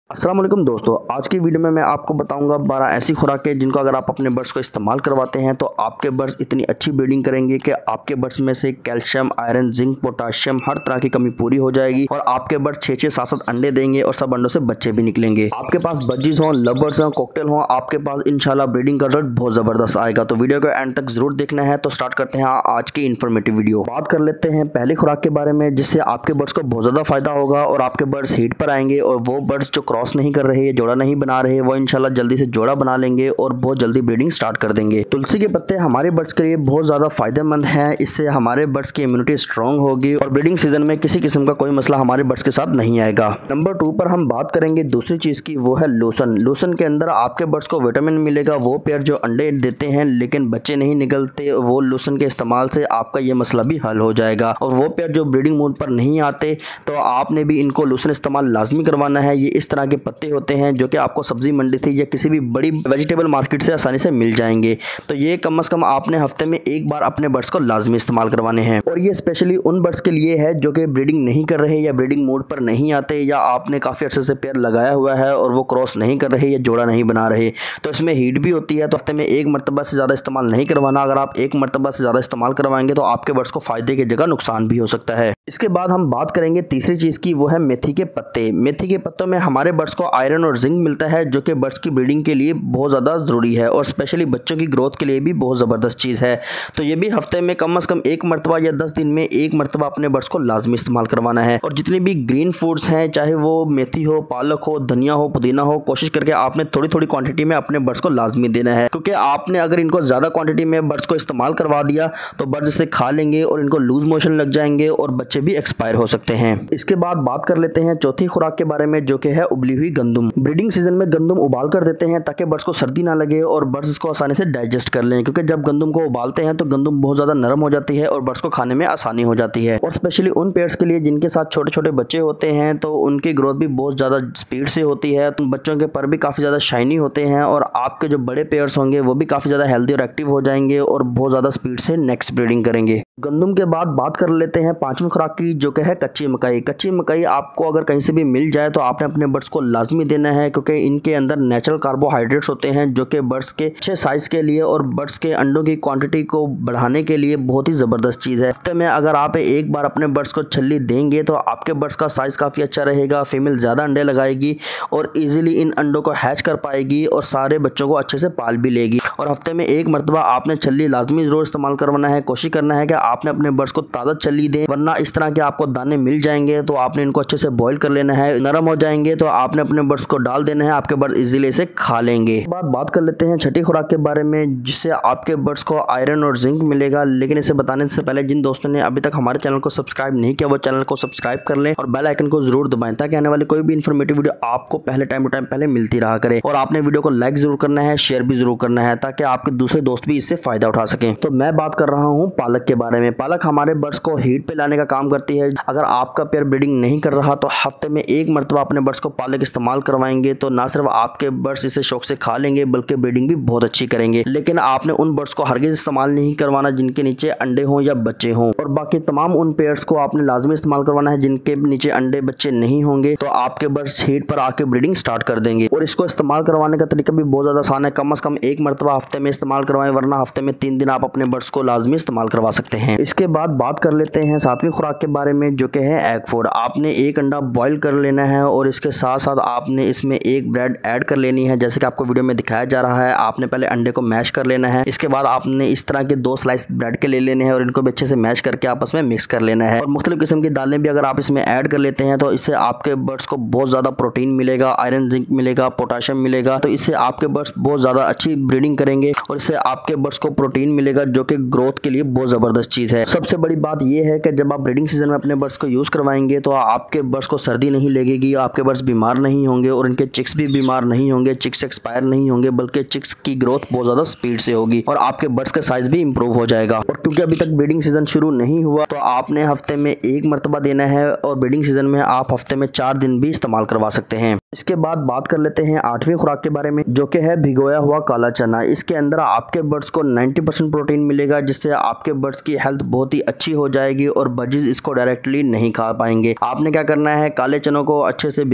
अस्सलाम वालेकुम दोस्तों, आज की वीडियो में मैं आपको बताऊंगा 12 ऐसी खुराकें जिनको अगर आप अपने बर्ड्स को इस्तेमाल करवाते हैं तो आपके बर्ड्स इतनी अच्छी ब्रीडिंग करेंगे कि आपके बर्ड्स में से कैल्शियम, आयरन, जिंक, पोटाशियम हर तरह की कमी पूरी हो जाएगी और आपके बर्ड्स 6-6, 7-7 अंडे देंगे और सब अंडों से बच्चे भी निकलेंगे। आपके पास बजीज हों, लवर्स हों, कॉकटेल हों, आपके पास इंशाल्लाह ब्रीडिंग का रिजल्ट बहुत जबरदस्त आएगा। तो वीडियो को एंड तक जरूर देखना है। तो स्टार्ट करते हैं आज की इन्फॉर्मेटिव वीडियो। बात कर लेते हैं पहली खुराक के बारे में जिससे आपके बर्ड्स को बहुत ज्यादा फायदा होगा और आपके बर्ड्स हीट पर आएंगे और वो बर्ड्स जो क्रॉस नहीं कर रहे, जोड़ा नहीं बना रहे, वो इंशाल्लाह जल्दी से जोड़ा बना लेंगे और बहुत जल्दी ब्रीडिंग स्टार्ट कर देंगे। तुलसी के पत्ते हमारे बर्ड्स के लिए बहुत ज्यादा फायदेमंद है। इससे हमारे बर्ड्स की इम्यूनिटी स्ट्रांग होगी और ब्रीडिंग सीजन में किसी किस्म का कोई मसला हमारे बर्ड्स के साथ नहीं आएगा। नंबर 2 पर हम बात करेंगे दूसरी चीज की, वो है लूसन। लूसन के अंदर आपके बर्ड्स को विटामिन मिलेगा। वो पेयर जो अंडे देते हैं लेकिन बच्चे नहीं निकलते, वो लूसन के इस्तेमाल से आपका ये मसला भी हल हो जाएगा। और वो पेयर जो ब्रीडिंग मूड पर नहीं आते तो आपने भी इनको लूसन इस्तेमाल लाजमी करवाना है। ये इस तरह के पत्ते होते हैं जो कि आपको सब्जी मंडी थी या किसी भी बड़ी वेजिटेबल मार्केट से आसानी से मिल जाएंगे। तो ये कम से कम आपने हफ्ते में एक बार अपने बर्ड्स को लाजमी इस्तेमाल करवाने हैं। और ये स्पेशली उन बर्ड्स के लिए है जो कि ब्रीडिंग नहीं कर रहे या ब्रीडिंग मोड पर नहीं आते, या आपने काफ़ी अर्से से पेयर लगाया हुआ है और वो क्रॉस नहीं कर रहे या जोड़ा नहीं बना रहे। तो इसमें हीट भी होती है, तो हफ्ते में एक मरतबा से ज़्यादा इस्तेमाल नहीं करवाना। अगर आप एक मरतबा से ज़्यादा इस्तेमाल करवाएंगे तो आपके बर्ड्स को फ़ायदे की जगह नुकसान भी हो सकता है। इसके बाद हम बात करेंगे तीसरी चीज़ की, वो है मेथी के पत्ते। मेथी के पत्तों में हमारे बर्ड्स को आयरन और जिंक मिलता है जो कि बर्ड्स की ब्रीडिंग के लिए बहुत ज़्यादा ज़रूरी है और स्पेशली बच्चों की ग्रोथ के लिए भी बहुत ज़बरदस्त चीज़ है। तो ये भी हफ्ते में कम से कम एक मरतबा या 10 दिन में एक मरतबा अपने बर्ड्स को लाजमी इस्तेमाल करवाना है। और जितने भी ग्रीन फूड्स हैं, चाहे वो मेथी हो, पालक हो, धनिया हो, पुदीना हो, कोशिश करके आपने थोड़ी थोड़ी क्वांटिटी में अपने बर्ड्स को लाजमी देना है, क्योंकि आपने अगर इनको ज़्यादा क्वांटिटी में बर्ड्स को इस्तेमाल करवा दिया तो बर्ड्स इसे खा लेंगे और इनको लूज मोशन लग जाएंगे और बच्चे भी एक्सपायर हो सकते हैं। इसके बाद बात कर लेते हैं चौथी खुराक के बारे में जो कि है उबली हुई गंदम। ब्रीडिंग सीजन में गंदम उबाल कर देते हैं ताकि बर्ड्स को सर्दी ना लगे और बर्ड्स इसको आसानी से डाइजेस्ट कर लें, क्योंकि जब गंदम को उबालते हैं तो गंदम बहुत ज़्यादा नरम हो जाती है और बर्ड्स को खाने में आसानी हो जाती है। और स्पेशली उन पेयर्स के लिए जिनके साथ छोटे छोटे बच्चे होते हैं तो उनकी ग्रोथ भी बहुत ज़्यादा स्पीड से होती है। तो बच्चों के पर भी काफ़ी ज़्यादा शाइनी होते हैं और आपके जो बड़े पेयर्स होंगे वो भी काफ़ी ज़्यादा हेल्दी और एक्टिव हो जाएंगे और बहुत ज़्यादा स्पीड से नेक्स्ट ब्रीडिंग करेंगे। गंदम के बाद बात कर लेते हैं पांचवी खुराक की जो कि है कच्ची मकई। कच्ची मकई आपको अगर कहीं से भी मिल जाए तो आपने अपने बर्ड्स को लाजमी देना है, क्योंकि इनके अंदर नेचुरल कार्बोहाइड्रेट्स होते हैं जो कि बर्ड्स के अच्छे साइज के लिए और बर्ड्स के अंडों की क्वांटिटी को बढ़ाने के लिए बहुत ही ज़बरदस्त चीज़ है। हफ्ते में अगर आप एक बार अपने बर्ड्स को छल्ली देंगे तो आपके बर्ड्स का साइज़ काफ़ी अच्छा रहेगा, फीमेल ज़्यादा अंडे लगाएगी और ईजिली इन अंडों को हैच कर पाएगी और सारे बच्चों को अच्छे से पाल भी लेगी। और हफ्ते में एक मरतबा आपने छल्ली लाजमी ज़रूर इस्तेमाल करवाना है। कोशिश करना है कि आपने अपने बर्ड्स को ताज़ा छल्ली दें, वरना इस तरह के आपको दाने मिल जाएंगे तो आपने इनको अच्छे से बॉईल कर लेना है। नरम हो जाएंगे तो आपने अपने बर्ड्स को डाल देना है, आपके बर्ड्स इजीली इसे खा लेंगे। बात कर लेते हैं छठी खुराक के बारे में जिससे आपके बर्ड्स को आयरन और जिंक मिलेगा। लेकिन इसे बताने से पहले जिन दोस्तों ने अभी तक हमारे चैनल को सब्सक्राइब नहीं किया वो चैनल को सब्सक्राइब कर लें और बेल आइकन को जरूर दबाएं ताकि आने वाली कोई भी इन्फॉर्मेटिव वीडियो आपको पहले टाइम टू टाइम पहले मिलती रहा करे। और आपने वीडियो को लाइक जरूर करना है, शेयर भी जरूर करना है ताकि आपके दूसरे दोस्त भी इससे फायदा उठा सकें। तो मैं बात कर रहा हूँ पालक के बारे में। पालक हमारे बर्ड्स को हीट पे लाने का काम करती है। अगर आपका पेयर ब्रीडिंग नहीं कर रहा तो हफ्ते में एक मरतबा अपने बर्ड्स को पालक इस्तेमाल करवाएंगे तो ना सिर्फ आपके बर्ड्स इसे शौक से खा लेंगे बल्कि ब्रीडिंग भी बहुत अच्छी करेंगे। लेकिन आपने उन बर्ड्स को हरगिज़ इस्तेमाल नहीं करवाना जिनके नीचे अंडे हों या बच्चे हों, और बाकी तमाम उन पेयर्स को आपने लाजमी इस्तेमाल करवाना है जिनके नीचे अंडे बच्चे नहीं होंगे। तो आपके बर्ड्स हीट पर आके ब्रीडिंग स्टार्ट कर देंगे। और इसको इस्तेमाल करवाने का तरीका भी बहुत ज़्यादा आसान है। कम से कम एक मरतबा हफ्ते में इस्तेमाल करवाएं, वरना हफ्ते में 3 दिन आप अपने बर्ड्स को लाजमी इस्तेमाल करवा सकते हैं। इसके बाद बात कर लेते हैं सातवीं खुराक के बारे में जो कि है एग फूड। आपने एक अंडा बॉईल कर लेना है और इसके साथ साथ आपने इसमें एक ब्रेड ऐड कर लेनी है, जैसे कि आपको वीडियो में दिखाया जा रहा है। आपने पहले अंडे को मैश कर लेना है, इसके बाद आपने इस तरह के 2 स्लाइस ब्रेड के ले लेने हैं और इनको भी अच्छे से मैश करके आपस में मिक्स कर लेना है। और मुख्तलिफ किस्म की दालें भी अगर आप इसमें ऐड कर लेते हैं तो इससे आपके बर्ड्स को बहुत ज़्यादा प्रोटीन मिलेगा, आयरन, जिंक मिलेगा, पोटाशियम मिलेगा। तो इससे आपके बर्ड्स बहुत ज़्यादा अच्छी ब्रीडिंग करेंगे और इससे आपके बर्ड्स को प्रोटीन मिलेगा जो कि ग्रोथ के लिए बहुत ज़बरदस्त चीज़ है। सबसे बड़ी बात यह है कि जब आप ब्रीडिंग सीजन में अपने बर्ड्स को यूज़ करवाएंगे तो आपके बर्ड्स को सर्दी नहीं लगेगी, आपके बर्ड्स बीमार नहीं होंगे और इनके चिक्स भी बीमार नहीं होंगे, चिक्स एक्सपायर नहीं होंगे, बल्कि चिक्स की ग्रोथ बहुत ज़्यादा स्पीड से होगी और आपके बर्ड्स का साइज भी इंप्रूव हो जाएगा। और क्योंकि अभी तक ब्रीडिंग सीजन शुरू नहीं हुआ तो आपने हफ्ते में एक मरतबा देना है और ब्रीडिंग सीजन में आप हफ्ते में 4 दिन भी इस्तेमाल करवा सकते हैं। इसके बाद बात कर लेते हैं 8वीं खुराक के बारे में जो कि है भिगोया हुआ काला चना। इसके अंदर आपके बर्ड्स को 90% प्रोटीन मिलेगा जिससे आपके बर्ड्स की हेल्थ बहुत ही अच्छी हो जाएगी और बजीज इसको डायरेक्टली नहीं खा पाएंगे। आपने क्या करना है, काले चनों को अच्छे से भिगो लेना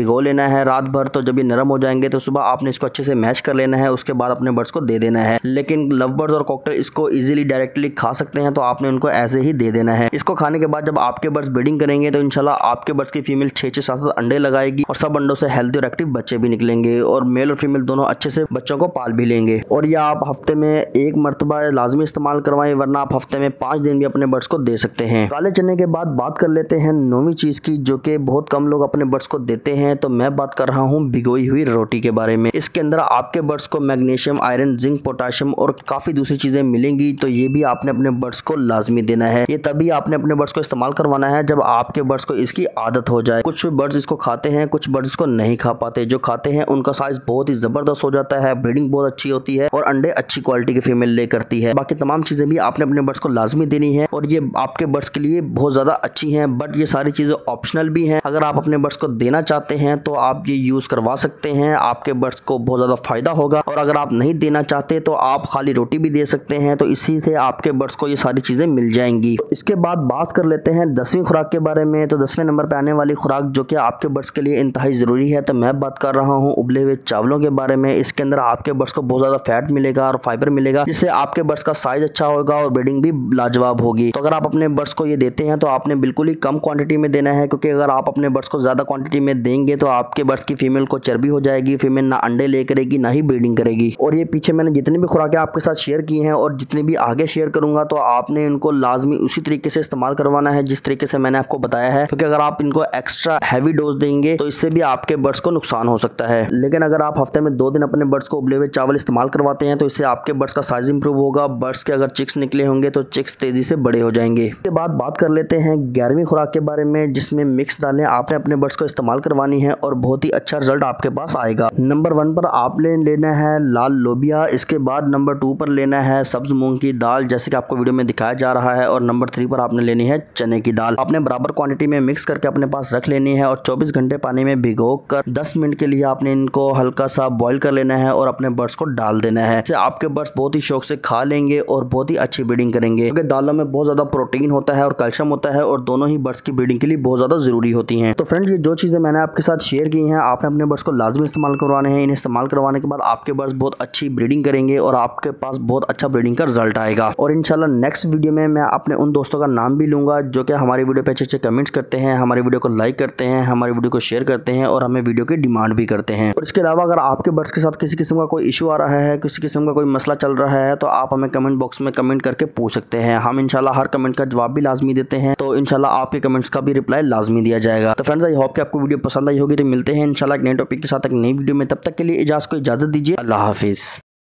देना है रात भर, तो जब ये नरम हो जाएंगे तो सुबह आपने इसको अच्छे से मैश कर लेना है, उसके बाद अपने बर्ड्स को दे देना है। लेकिन लव बर्ड्स और कॉकटेल इसको इजीली डायरेक्टली खा सकते हैं, तो आपने उनको ऐसे ही दे देना है। इसको खाने के बाद जब आपके बर्ड्स ब्रीडिंग करेंगे तो इंशाल्लाह आपके बर्ड्स की फीमेल 6-6, 7-7 अंडे लगाएगी और सब अंडों से हेल्दी और एक्टिव बच्चे भी निकलेंगे और मेल और फीमेल दोनों अच्छे से बच्चों को पाल भी लेंगे। और यह आप हफ्ते में एक मरतबा लाजमी इस्तेमाल करवाएं, वरना आप हफ्ते में 5 दिन भी अपने बर्ड्स को दे सकते हैं। काले चने के बाद बात कर लेते हैं 9वीं चीज की, जो कि बहुत कम लोग अपने बर्ड्स को देते हैं। तो मैं बात कर रहा हूँ भिगोई हुई रोटी के बारे में। इसके अंदर आपके बर्ड्स को मैग्नीशियम, आयरन, जिंक, पोटाशियम और काफी दूसरी चीजें मिलेंगी, तो ये भी आपने अपने बर्ड्स को लाजमी देना है। ये तभी आपने अपने बर्ड्स को इस्तेमाल करवाना है जब आपके बर्ड्स को इसकी आदत हो जाए। कुछ बर्ड्स इसको खाते हैं, कुछ बर्ड्स इसको नहीं खा पाते। जो खाते हैं उनका साइज बहुत ही जबरदस्त हो जाता है, ब्रीडिंग बहुत अच्छी होती है और अंडे अच्छी क्वालिटी के फीमेल ले करती है। बाकी तमाम चीजें भी आपने अपने बर्ड्स को लाजमी देनी है और ये आपके बर्ड्स के लिए बहुत ज्यादा अच्छी हैं, बट ये सारी चीजें ऑप्शनल भी हैं। अगर आप अपने बर्ड्स को देना चाहते हैं तो आप ये यूज करवा सकते हैं, आपके बर्ड्स को बहुत ज्यादा फायदा होगा। और अगर आप नहीं देना चाहते तो आप खाली रोटी भी दे सकते हैं, तो इसी से आपके बर्ड्स को ये सारी चीजें मिल जाएंगी। इसके बाद बात कर लेते हैं 10वीं खुराक के बारे में। तो 10वें नंबर पे आने वाली खुराक जो कि आपके बर्ड्स के लिए इंतहाई जरूरी है, तो मैं बात कर रहा हूँ उबले हुए चावलों के बारे में। इसके अंदर आपके बर्ड्स को बहुत ज्यादा फैट मिलेगा और फाइबर मिलेगा, जिससे आपके बर्ड्स का साइज अच्छा होगा और ब्रीडिंग भी लाजवाब होगी। तो अगर आप अपने बर्ड्स को ये देते हैं तो आपने बिल्कुल ही कम क्वांटिटी में देना है, क्योंकि अगर आप अपने बर्ड्स को ज्यादा क्वांटिटी में देंगे तो आपके बर्ड्स की फीमेल को चर्बी हो जाएगी, फीमेल ना अंडे ले करेगी ना ही ब्रीडिंग करेगी। और ये पीछे मैंने जितनी भी खुराकें आपके साथ शेयर की हैं और जितनी भी आगे शेयर करूंगा, तो आपने इनको लाजमी उसी तरीके से इस्तेमाल करवाना है जिस तरीके से मैंने आपको बताया है, क्योंकि अगर आप इनको एक्स्ट्रा हैवी डोज देंगे तो इससे भी आपके बर्ड्स को नुकसान हो सकता है। लेकिन अगर आप हफ्ते में 2 दिन अपने बर्ड्स को उबले हुए चावल इस्तेमाल करवाते हैं तो इससे आपके बर्ड्स का साइज इंप्रूव होगा। बर्ड्स के अगर चिक्स निकले होंगे तो चिक्स तेजी से बड़े हो जाएंगे। इसके बाद बात कर लेते हैं 11वीं खुराक के बारे में, जिसमें मिक्स दालें आपने अपने बर्ड्स को इस्तेमाल करवानी है और बहुत ही अच्छा रिजल्ट आपके पास आएगा। नंबर 1 पर आपने लेना है लाल लोबिया। इसके बाद नंबर 2 पर लेना है सब्ज मूंग की दाल, जैसे कि आपको वीडियो में दिखाया जा रहा है। और नंबर 3 पर आपने लेनी है चने की दाल। आपने बराबर क्वांटिटी में मिक्स करके अपने पास रख लेनी है और 24 घंटे पानी में भिगोकर 10 मिनट के लिए आपने इनको हल्का सा बॉईल कर लेना है और अपने बर्ड्स को डाल देना है। इससे आपके बर्ड्स बहुत ही शौक से खा लेंगे और बहुत ही अच्छी ब्रीडिंग करेंगे, क्योंकि दालों में बहुत ज्यादा प्रोटीन होता है और कैल्शियम होता है और दोनों ही बर्ड्स की ब्रीडिंग के लिए बहुत ज्यादा जरूरी होती हैं। तो फ्रेंड्स, ये जो चीजें मैंने आपके साथ शेयर की हैं, आपने अपने बर्ड्स को लाजमी इस्तेमाल करवाने हैं। इन्हें इस्तेमाल करवाने के बाद आपके बर्ड्स बहुत अच्छी ब्रीडिंग करेंगे और आपके पास बहुत अच्छा ब्रीडिंग का रिजल्ट आएगा। और इंशाल्लाह नेक्स्ट वीडियो में मैं अपने उन दोस्तों का नाम भी लूंगा जो कि हमारी वीडियो पे अच्छे कमेंट्स करते हैं, हमारी वीडियो को लाइक करते हैं, हमारी वीडियो को शेयर करते हैं और हमें वीडियो की डिमांड भी करते हैं। और इसके अलावा अगर आपके बर्ड्स के साथ किसी किस्म का कोई इशू आ रहा है, किसी किस्म का कोई मसला चल रहा है, तो आप हमें कमेंट बॉक्स में कमेंट करके पूछ सकते हैं। हम इंशाल्लाह हर कमेंट का जवाब भी लाजमी देते हैं, तो इंशाल्लाह आपके कमेंट्स का भी रिप्लाई लाजमी दिया जाएगा। तो फ्रेंड्स, आई होप कि आपको वीडियो पसंद आई होगी। तो मिलते हैं इंशाल्लाह एक नए टॉपिक के साथ एक नई वीडियो में। तब तक के लिए इजाजत दीजिए। अल्लाह हाफिज।